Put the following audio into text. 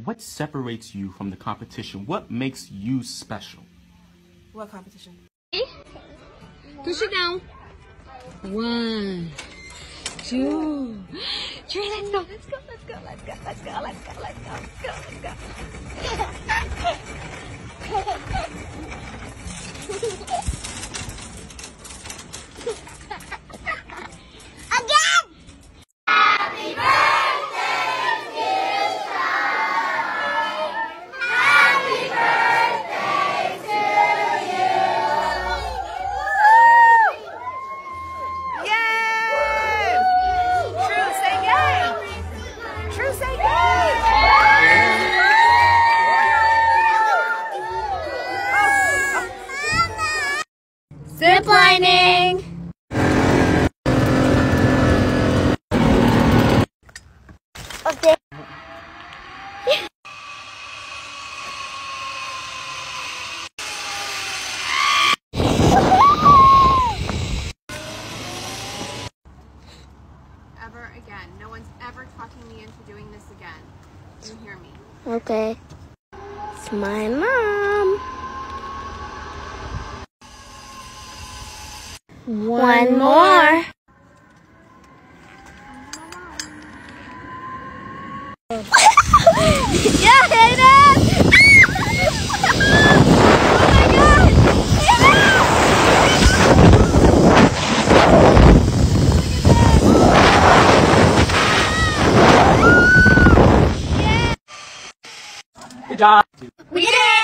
what separates you from the competition? What makes you special? What competition? Go sit down. 1, 2, 3, let's go. Let's go. Zip lining. Okay. Ever again. No one's ever talking me into doing this again. You hear me? Okay. It's my mom. One more. Yeah, Hayden! Good job. We did it!